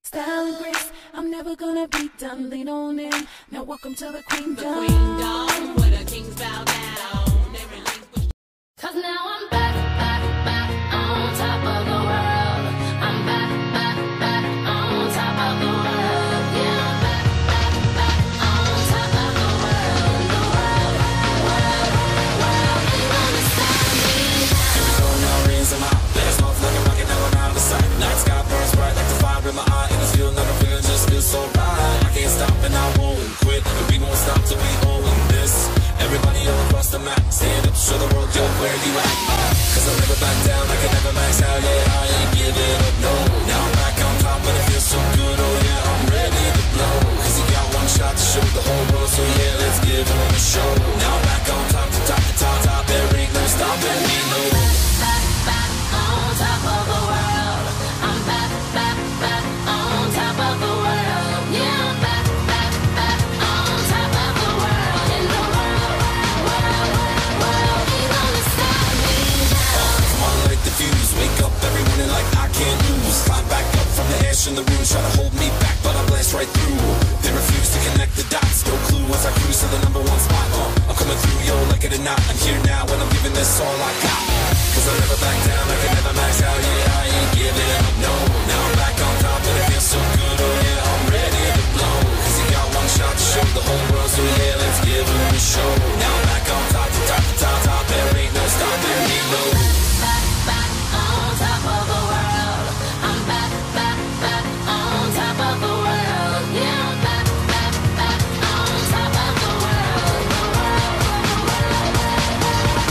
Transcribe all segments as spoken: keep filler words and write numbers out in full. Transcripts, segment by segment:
Style and grace, I'm never gonna be done. Lean on in. Now welcome to the queendom. The queendom, where the kings bow down. They relinquish. Cause now I'm back, back, back on top of the world. I'm back, back, back on top of the world. Yeah, I'm back, back, back on top of the world. The world, world, world. Ain't gonna stop me now. No reason my legs off like a rocket, now I'm out of sight. Night sky burns bright like the fire in my eye. And this feeling that I'm feeling just feels so right. I can't stop and I won't quit. And we won't stop till we own this. Everybody all across the map, stand up, show the world, yo, where you at? Cause I'll never back down, I can never max out, yeah, I ain't giving up, no. Now I'm back on top, but it feels so good, oh yeah, I'm ready to blow. Cause you got one shot to show the whole world, so yeah, let's give them a show. Now I'm back on top, to top, to top, top, there ain't no stopping me, no. Back, back on top of the world. I'm back, back, back on top of the world. Yeah, I'm back, back, back on top of the world. In the world, world, world, ain't gonna stop me now. Come on, light the fuse, wake up every morning like I can't lose. Climb back up from the ash in the room, try to hold me back, but I blast right through. They refuse to connect the dots, no clue once I cruise to the number one spot. Uh, I'm coming through, yo, like it or not, I'm here now, and I'm giving this all I got. Cause I'll never back down, I can never max out, yeah, I ain't giving up, no. Now I'm back on top, and it feels so good, oh yeah, I'm ready to blow. Cause you got one shot to show the whole world, so yeah, let's give them a show. Now I'm back on top, to top, to top, top, there ain't no stopping me, no. Back, back on top of the world. I'm back, back, back on top of the world. Yeah, I'm back, back, back on top of the world. The world, world, world.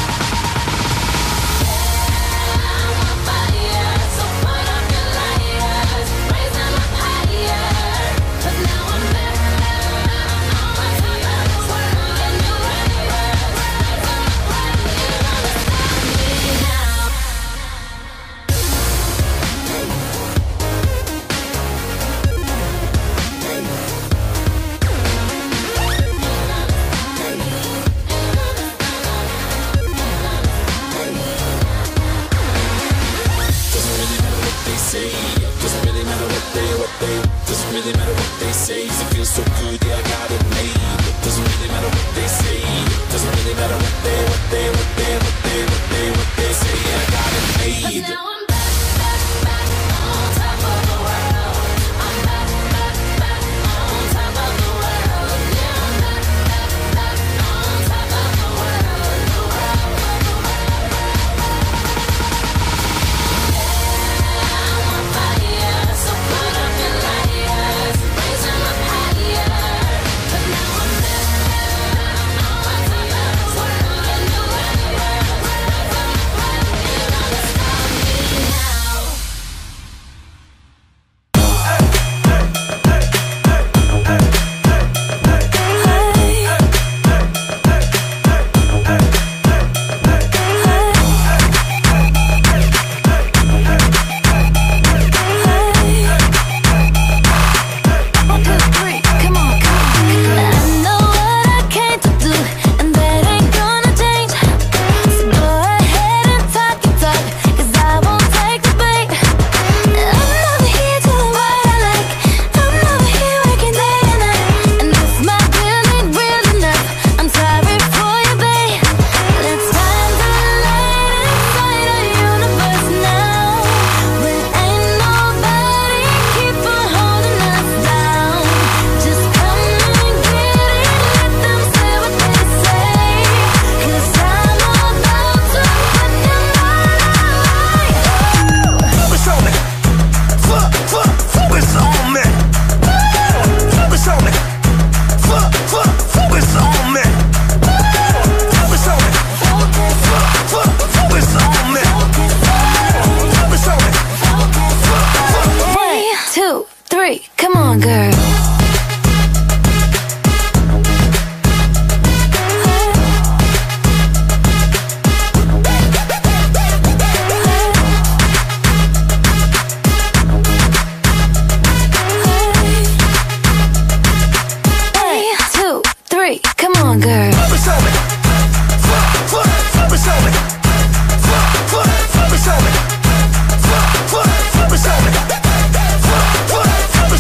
I'm on fire, so put up your lighters, raise them up higher. Cause now I'm back, back, back on top of the world. And the universe, raise them up higher. You're gonna stop me now. Doesn't really matter what they say. Doesn't really matter what they, what they. Doesn't really matter what they say. It feels so good, yeah, I got it made. Doesn't really matter what they say. Doesn't really matter what they, what they, what they, what they, what they, what they say. Yeah, I got it made. Now I'm back, back, back on top of the world. I'm back, back, back on top of the world. Yeah, I'm back, back, back on top of the world. The world, world, I'm on fire, so put up your lighters, raise them up higher. But now I'm back, back on top of the world. And the universe, raise them up higher. You're gonna stop me now. One, two, three, come on, come on. I know what I came to do, and that ain't gonna change. So go ahead and talk your talk, 'cause I won't take the bait. I'm over here doing what I like. I'm over here working day and night. And if my deal ain't real enough, I'm sorry for you, babe. Let's find the light inside our universe now. When ain't nobody keep on holding us down. Just come and get it, let them say what they say. 'Cause I'm about to put them all away. Focus on me. Fuck, fuck, focus on me. Focus on me. Fuck, fuck, focus on me. Focus on me. Fuck, fuck, focus on me. Focus on me. One, two, three, come on, girl. One, two, three, come on, girl. Focus on me. Fuck, fuck, focus on me. Fuck, fuck, focus on me. Fuck, fuck, focus on me. Fuck, fuck, focus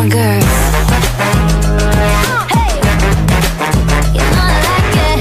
on, girls. Hey, you know I like it.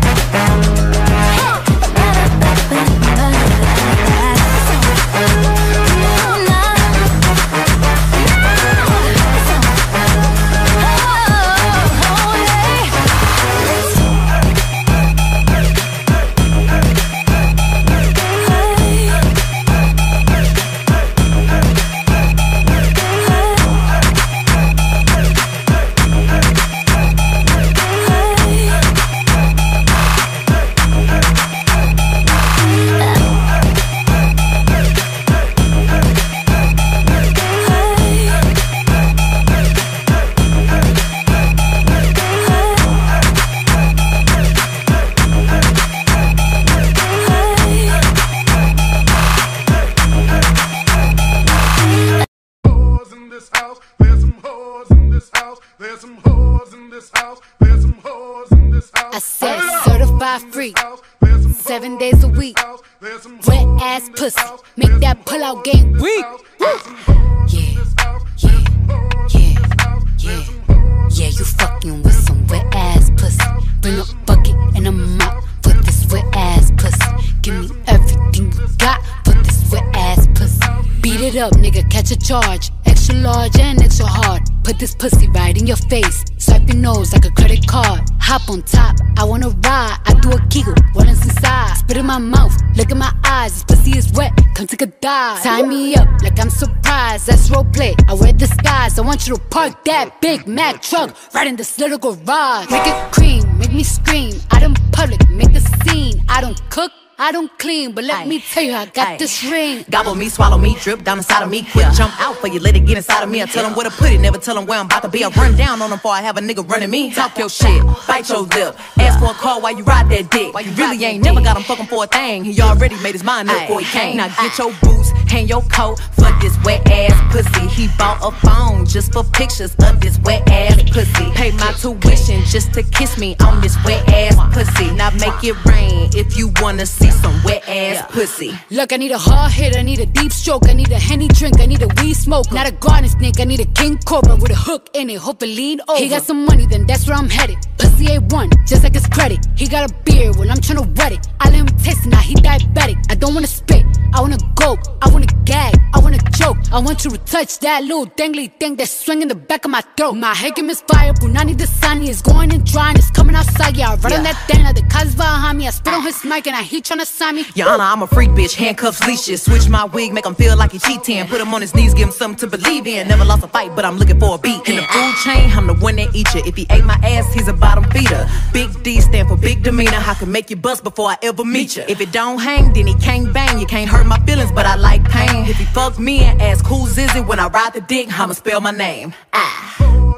I said certified freak, seven days a week, wet ass pussy, make that pull out game weak. Yeah, yeah, yeah, yeah, yeah, you fucking with some wet ass pussy. Bring a bucket and a mop for this wet ass pussy. Give me everything you got for this wet ass pussy. Beat it up, nigga, catch a charge. Extra large and extra hard. Put this pussy right in your face. Swipe your nose like a credit card. Hop on top, I wanna ride. I do a giggle, what is inside? Spit in my mouth, look in my eyes. This pussy is wet, come take a dive. Tie me up like I'm surprised, that's roleplay. I wear disguise, I want you to park that Big Mac truck right in this little garage. Make it cream, make me scream. Out in public, make a scene. I don't cook, I don't clean, but let Aye. me tell you, I got Aye. this ring. Gobble me, swallow me, drip down inside of me. Quick yeah. jump out for you, let it get inside of me. I tell them where to put it, never tell them where I'm about to be. I run down on them before I have a nigga running me. Talk your shit, bite your lip. Ask for a call while you ride that dick. Why you really ain't never got him fucking for a thing. He already made his mind up before he came. Now get your boots, hang your coat for this wet ass pussy. He bought a phone just for pictures of this wet ass pussy. Pay my tuition just to kiss me on this wet ass pussy. Now make it rain if you wanna see some wet ass pussy. Look, I need a hard hit, I need a deep stroke, I need a Henny drink, I need a weed smoke. Not a garden snake, I need a king cobra with a hook in it, hope it lean over. He got some money, then that's where I'm headed. Pussy A one, just like his credit. He got a beard, well I'm tryna wet it. I let him taste it, now he diabetic. I don't wanna spit, I wanna go, I wanna gag, I wanna choke. I want you to touch that little dangly thing that's swinging the back of my throat. My head can misfire, Brunani the sunny is going and drying, it's coming outside. Yeah, I run yeah. on that thing, like the cuz behind me. I spit on his mic and I he tryna sign me. Your Honor, I'm a freak bitch, handcuffs, leashes. Switch my wig, make him feel like he cheating. Put him on his knees, give him something to believe in. Never lost a fight, but I'm looking for a beat. In the food chain, I'm the one that eat you. If he ate my ass, he's a bottom feeder. Big D stand for big demeanor. I can make you bust before I ever meet you. If it don't hang, then he can't bang. You can't hurt my feelings, but I like pain. If he fuck me and ask who's is it when I ride the dick, I'ma spell my name. Ah.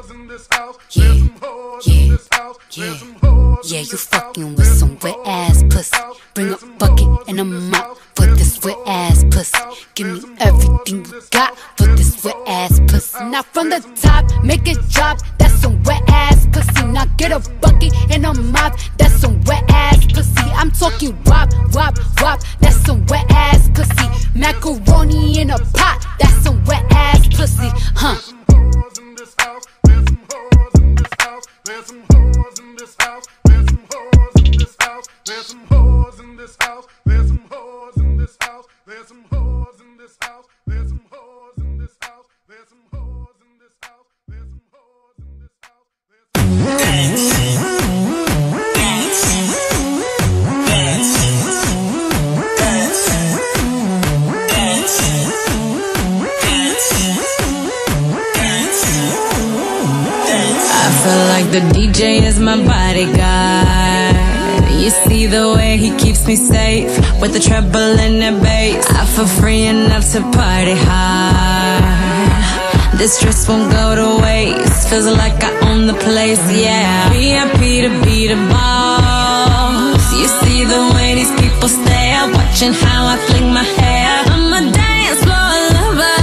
Yeah, yeah, yeah, yeah, you fucking with some wet ass pussy. Bring a bucket and a mop for this wet ass pussy. Give me everything you got for this wet ass pussy. Now from the top, make it drop, that's some wet ass pussy. Now get a bucket and a mop, that's some wet ass pussy. I'm talking wop, wop, wop, that's some wet ass pussy. Macaroni in a pot, that's some wet ass pussy, huh? There's some hoes in this house. There's some hoes in this house. There's some hoes in this house. There's some hoes in this house. There's some hoes in this house. There's some hoes in this house. There's some hoes in this house. There's some hoes in this house. Dance, dance, dance, dance, dance. I feel like the D J is my bodyguard. You see the way he keeps me safe with the treble and the bass. I feel free enough to party hard. This dress won't go to waste. Feels like I own the place, yeah. V I P to be the boss. You see the way these people stare, watching how I fling my hair. I'm a dance floor lover.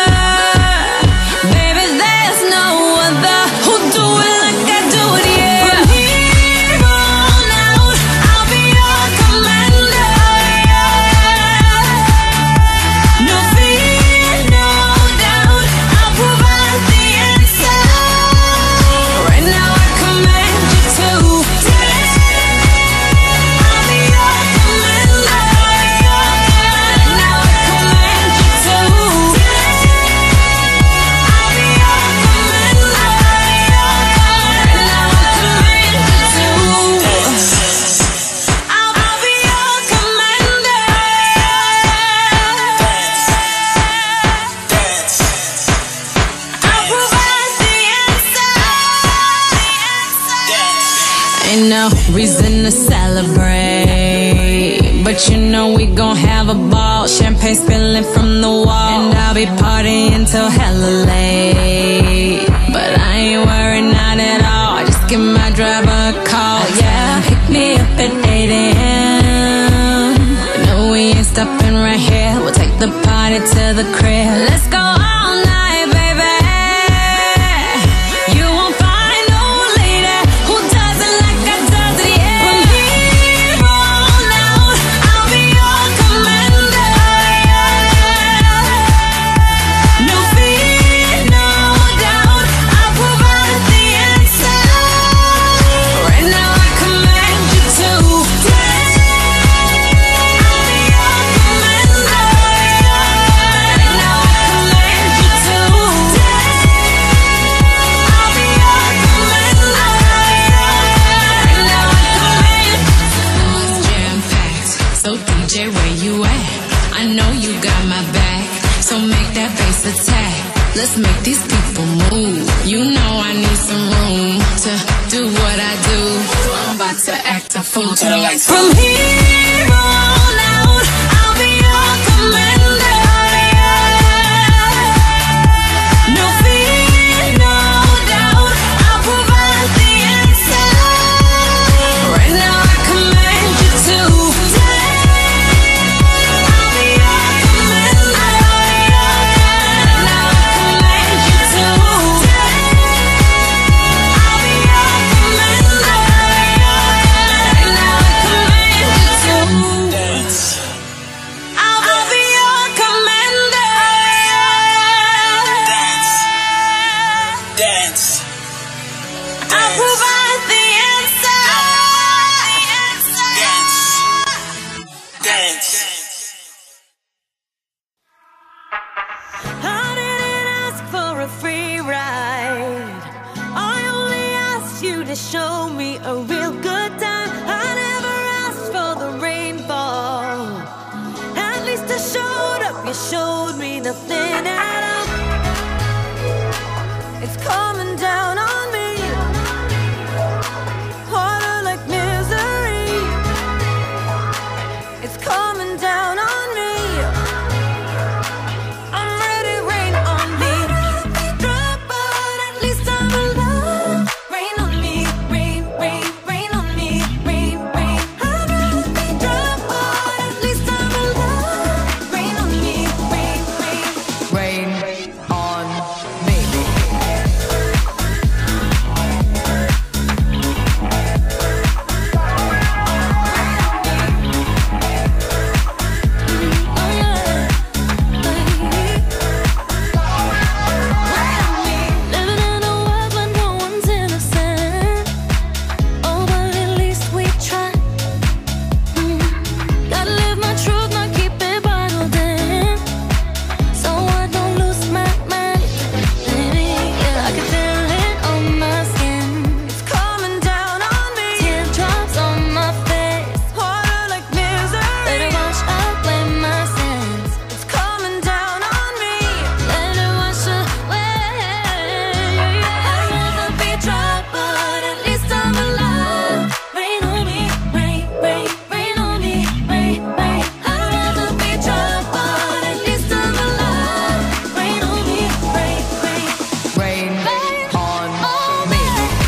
Baby, there's no other who do it like I do it, yeah. From here on out, I'll be your commander, yeah. No fear, no doubt, I'll provide the answer. no reason to celebrate, but you know we gon' have a ball. Champagne spilling from the wall, and I'll be partying till hella late. But I ain't worried, not at all. Just give my driver a call, yeah. Pick me up at eight a m No, we ain't stopping right here. We'll take the party to the crib. Let's go all night, baby. You won't find no lady who does it like I does it, yeah. From here on out, I'll be your commander. No fear, no doubt, I'll provide the answer. Right now I command you to dance. I'll be your commander. Right now I command you to dance. I'll be your commander. Right now I command. It's jam-packed, so D J, where you at? I know you got my back, so make that bass attack. Let's make these people move. You know I need some room to do what I do. I'm about to act a fool to the lights. From here on out, I'll be your commander. No fear, no doubt, I'll provide the answer. Right now I command you to dance. I'll be your commander. Right now I command you to dance. I'll be your commander. Right now I command you to dance. I'll be your commander. Dance. Dance. I'll provide the answer. Dance. Dance. I didn't ask for a free ride. I only asked you to show me a real good time. I never asked for the rainfall. At least I showed up. You showed me nothing at all. It's coming down on me. Harder like misery. It's coming down on me. I'm ready, rain on me. Drop, but at least I'm alive. Rain on me, rain, rain, rain on me, rain, rain. I'd rather be drop, but at least I'm alive. Rain on me, rain, rain. Rain on me. Living in a world where no one's innocent. Oh, but at least we try. Mm. Gotta live my truth, not keep it bottled in, so I don't lose my mind. Baby, yeah, I can feel it on my skin. It's coming down on me. Teardrops on my face. Harder like misery. Let it wash away my sins. It's coming down on me. Let it wash away. I'd rather be drop, but at least I'm alive. Rain on me, rain, rain, rain on me, rain, rain. I'd rather be drop, but at least I'm alive. Rain on me, rain, rain. Rain on me.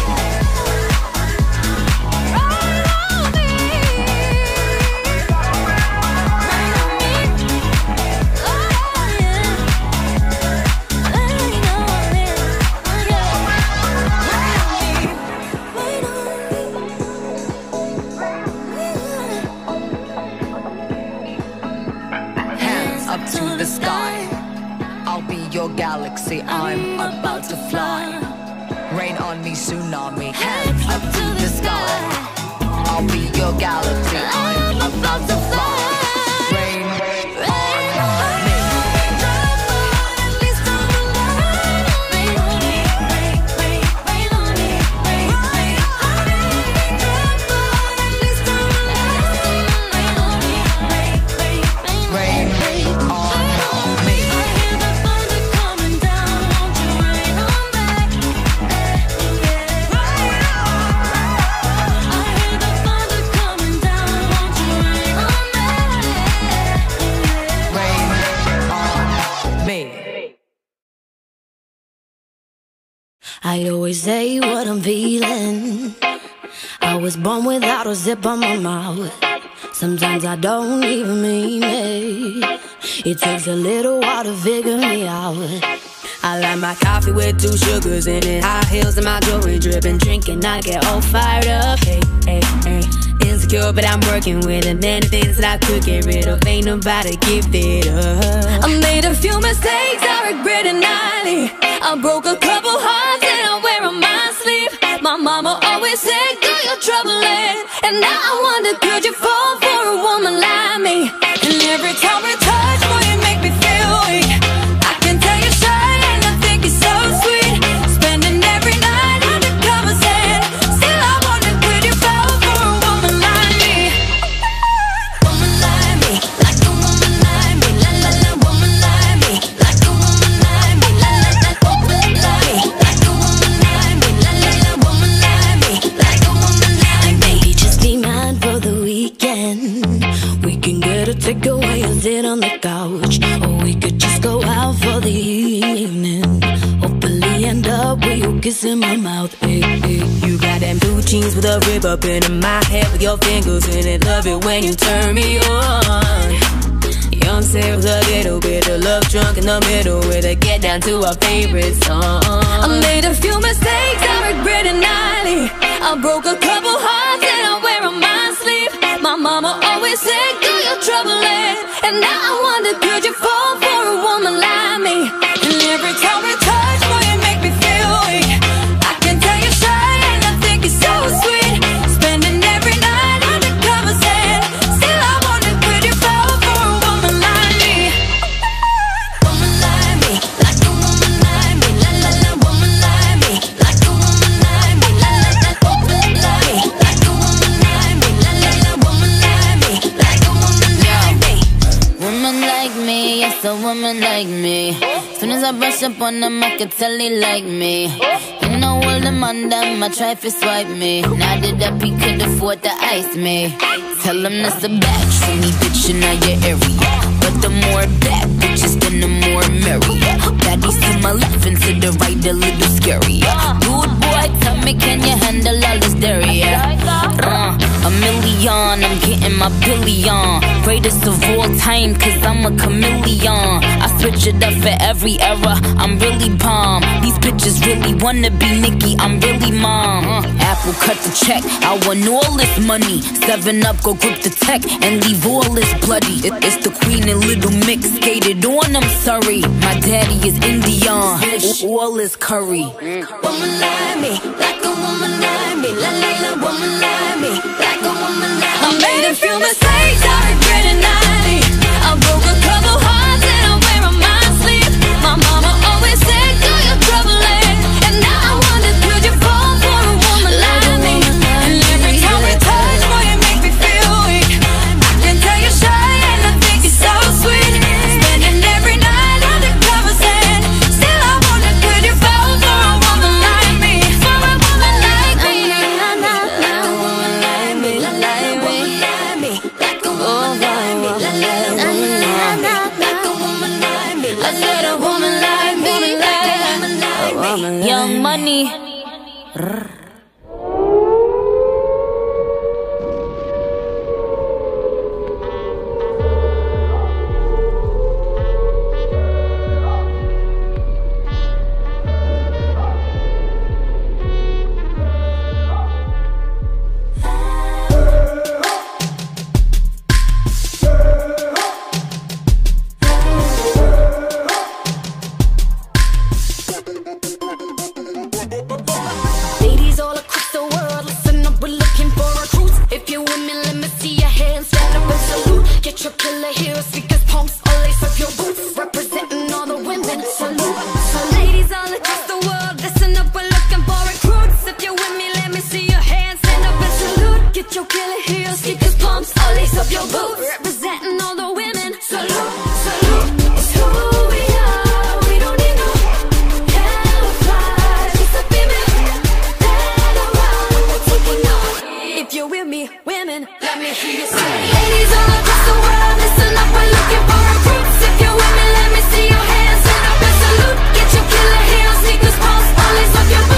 Hands up to the sky. I'll be your galaxy. I'm about to fly. Rain on me, tsunami. Hands up to the sky. I'll be your galaxy. I'm about to fly. Rain on me. Drop, but at least I'm alive. Rain on me, rain, rain, rain on me, rain, rain. Drop, but at least I'm alive. Rain on me, rain, rain, rain. Rain on me. I hear the thunder coming down. Won't you rain on back? Yeah. I hear I always say what I'm feeling. I was born without a zip on my mouth. Sometimes I don't even mean it. It takes a little while to figure me out. I like my coffee with two sugars in it. High heels and my jewelry dripping. Drinking, I get all fired up. Hey, hey, hey. Insecure, but I'm working with it. Many things that I could get rid of. Ain't nobody give it up. I made a few mistakes, I regret it nightly. I broke a couple hearts and I wear on my sleeve. My mama always said, do your troubling. And now I wonder, could you fall for a woman like me? And every time we touch, boy, you make me feel weak. I can tell you're shy and I think you're so sweet. Spending every night under covers and still I wonder, could you fall for a woman like me? Woman like me, like a woman like me. La la la, woman like me, like a woman like me. La la la, woman like me, like a woman like me. La la la, woman like me, like a woman like me. Maybe just be mine for the weekend. We can get a takeaway and sit on the couch, or we could just go out for the evening. Hopefully end up with you kissing my mouth. Hey, hey. You got them blue jeans with a rib up in my head with your fingers in it. Love it when you turn me on. Young Sarah with a little bit of love drunk in the middle with a get down to our favorite song. I made a few mistakes, I regret it nightly. I broke a couple hearts and I wear on my sleeve. My mama always said, do your troubling. And now I wonder, could you fall for a woman like me? And every time we touch, boy, you make me feel weak. I can tell you're shy and I think you're so sweet. Spending every night under covers and still I wonder, could you fall for a woman like me? Woman like me, like a woman like me. La la la, woman like me, like a woman like me. La la la, woman like me, like a woman like me. La la la, woman like me, like a woman like me. Woman like me, yes, a woman like me. Soon as I brush up on them, I can tell they like me. You know all them on them, I try to swipe me. Now that up, he could afford to ice me. Tell him that's a batch for me, bitch, in your area. But the more bad bitches, then the more merry. Baddies to my left and to the right, a little scary. Good boy, tell me, can you handle all this dairy? Uh, a million, I'm getting my billion. Greatest of all time, cause I'm a chameleon. I switch it up for every era, I'm really bomb. These bitches really wanna be Nicki, I'm really mom. uh, Apple cut the check, I want all this money. Seven up, go grip the tech and leave all this bloody. it, It's the queen and little mix, skated on, I'm sorry. My daddy is Indian, all is curry. Woman like me, like a woman like me. La la la, woman like me, like a woman like me. I made a few mistakes, I regret it nightly. I broke a couple hearts and I wear on my sleeve. My mama always said, do your troubling. And now I wonder, could you fall for a woman like me? And every time we touch, boy, you make me feel weak. I can tell you're shy and I think you're so sweet. Spending every night under covers and still I wonder, could you fall for a woman like me? For a woman like me. Like a woman like me, like a woman like me, like a woman like me, like a woman like me. I said a woman like me, like a woman like me. Young Money. Ladies all across the world, listen up, we're looking for recruits. If you're women, let me see your hands, stand up and salute. Get your killer heels, speakers, pumps, all lace up your boots. Representing all the women, salute. So ladies all across the world, listen up, we're looking for recruits. If you're with me, let me see your hands, stand up and salute. Get your killer heels, speakers, pumps, all lace up your boots. Representing all the women, salute, salute. It's who we are, we don't need no camouflage. It's a female. If you're with me, women, let me hear you say. Ladies all across the world, listen up, we're looking for recruits. If you're with me, let me see your hands, stand up and salute. Get your killer heels, sneakers, pumps, all lace up your boots.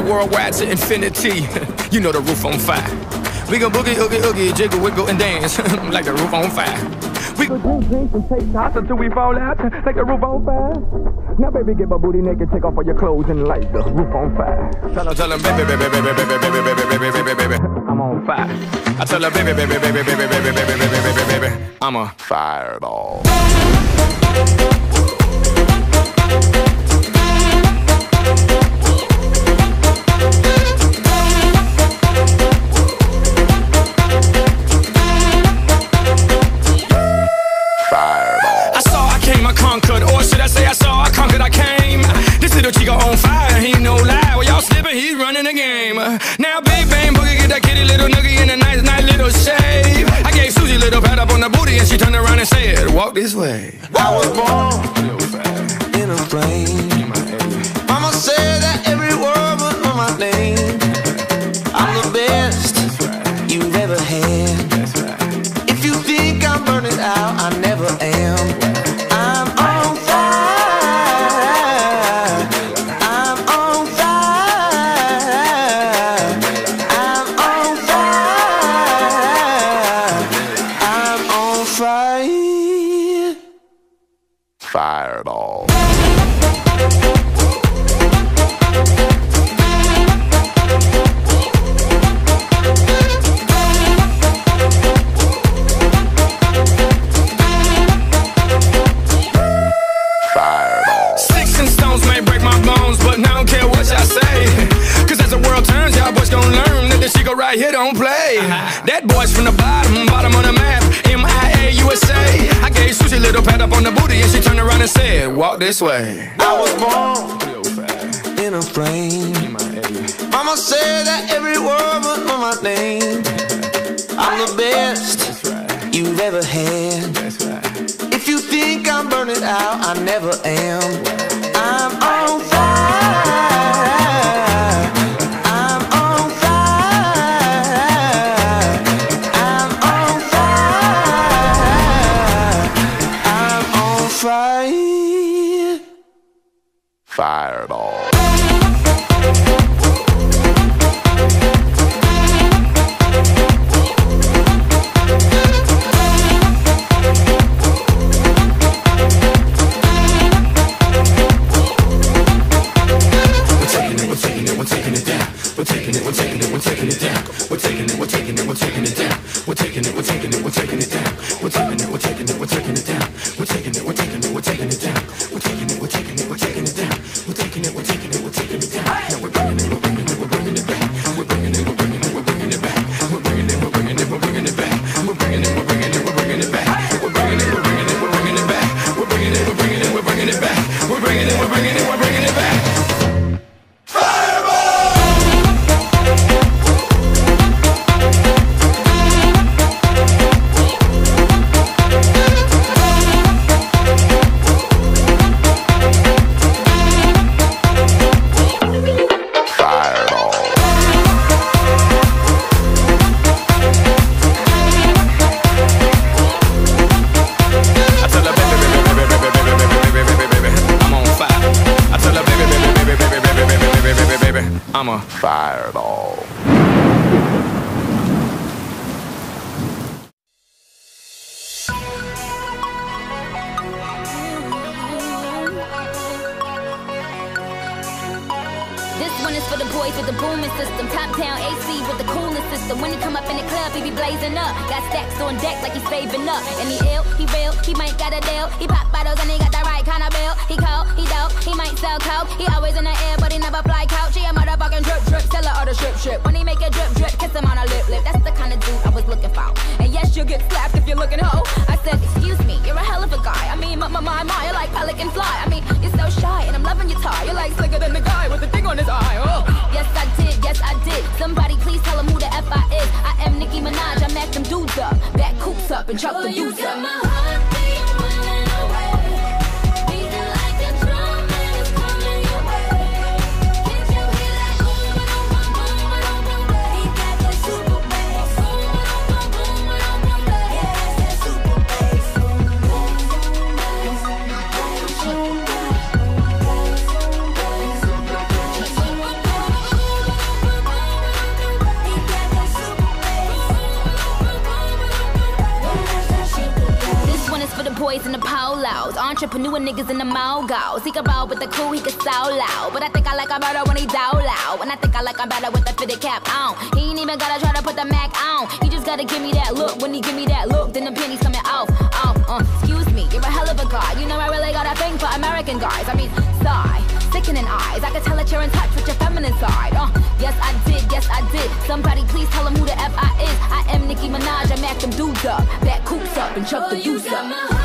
worldwide to infinity. You know the roof on fire. We gon' boogie, oogie, oogie, jiggle, wiggle, and dance like the roof on fire. We gon' drink, drink, and take shots until we fall out like the roof on fire. Now, baby, get my booty naked, take off all your clothes and light the roof on fire. Tell her, tell her, baby, baby, baby, baby, baby, baby, baby, baby, baby, baby, I'm on fire. I tell her, baby, baby, baby, baby, baby, baby, baby, baby, baby, baby, I'm a fireball. Conquered, or should I say I saw I conquered, I came. This little chico on fire, he no lie. Well, y'all slipping, he's running the game. Now big bang boogie, get that kitty little noogie in a nice, nice little shave. I gave Susie a little pat up on the booty and she turned around and said, walk this way. I was born in a plane. Mama said that every word was on my name. I'm the best you've ever had. If you think I'm burning out, I never am. I'm on fire. I'm on fire. I'm on fire. I'm on fire. Fireball. Right here don't play. That boy's from the bottom, bottom of the map. M I A U S A. I gave Susie a little pat up on the booty and she turned around and said, walk this way. I was born in a plane. Mama said that every word was on my name. I'm the best you've ever had. If you think I'm burning out, I never am. I'm on fire. Fire. Fireball. I'm a fireball. This one is for the boys with the booming system. Top down A C with the coolest system. When he come up in the club, he be blazing up. Got stacks on deck like he's saving up. And he ill, he real, he might got a deal. He pop bottles and he got the right kind of bill. He cold, he dope, he might sell coke. He always in the air, but he never fly couch. He a motherfucking drip drip, seller or the strip strip. When he make a drip drip, kiss him on a lip lip. That's the kind of dude I was looking for. And yes, you'll get slapped if you're looking hoe. I said, excuse me, you're a hell of a guy. I mean, my my my my, you're like pelican fly. I mean, you're so shy and I'm loving your tie. You're like slicker than the guy with the thing on his eye. Oh. Yes, I did, yes, I did. Somebody please tell him who the F I is. I am Nicki Minaj, I mack them dudes up. Back coops up and chop the dudes up. My heart beat running away. Beating like a drum and it's coming your way. Can't you hear that boom, boom, boom, boom, boom, boom? He got that super bass. Boom, boom, boom, boom, boom, boom. He has that super bass. Boom, boom, boom, boom, boom, boom. for the boys in the polos. Entrepreneur niggas in the mogos. He can roll with the crew, he can so loud. But I think I like him better when he down loud. And I think I like him better with the fitted cap on. He ain't even gotta try to put the Mac on. He just gotta give me that look. When he give me that look, then the penny's coming off. Oh, uh, excuse me, you're a hell of a guy. You know I really got a thing for American guys. I mean, sigh, sickening eyes. I can tell that you're in touch with your feminine side. Uh, yes I did, yes I did. Somebody please tell him who the F I is. I am Nicki Minaj, I mac them dudes up. Back coops up and chuck the deuce up.